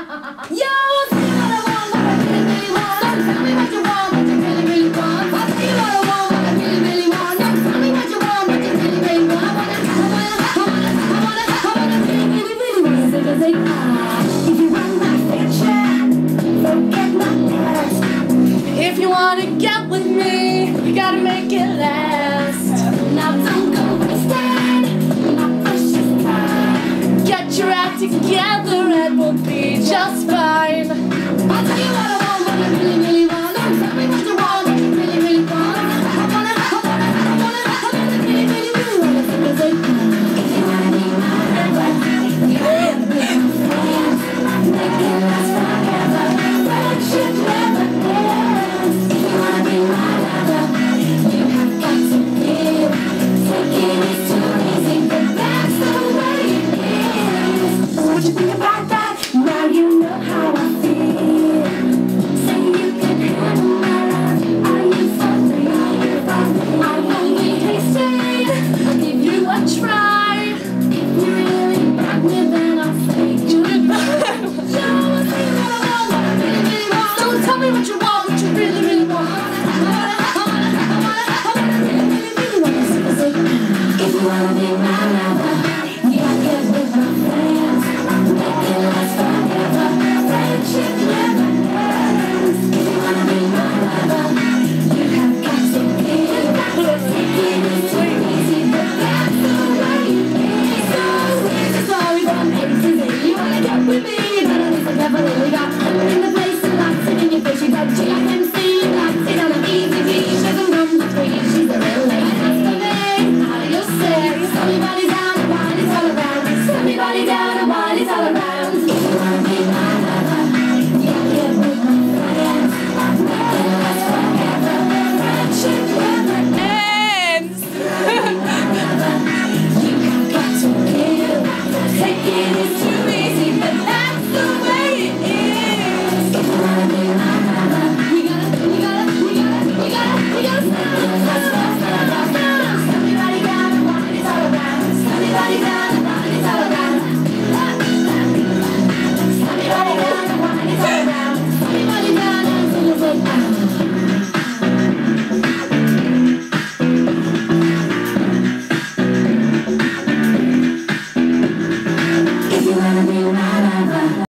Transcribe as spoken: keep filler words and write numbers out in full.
Yo, tell me what I want, what I really, really want. Don't tell me what you want, what you really, really want. I'll tell you what I want, what I really, really want. Don't tell me what you want, what you really, really want. I wanna, I wanna, I wanna, I wanna, I wanna really, really, really wanna say, say, say, ah. If you want my future, forget my past. If you wanna get with me, you gotta make it last. Now don't go wasting my precious time. Get your act together and we'll be just fine. I'll tell you what I want, what I really, really want. Don't tell me what you want, what you really, really want. I wanna, I wanna, I wanna, I wanna really, really, really wanna say, say, if you wanna be my lover, you gotta be my friend. Make it last forever. Friendship never ends. If you wanna be my lover, you have got to give. Taking is too easy, but that's the way it is. What you think about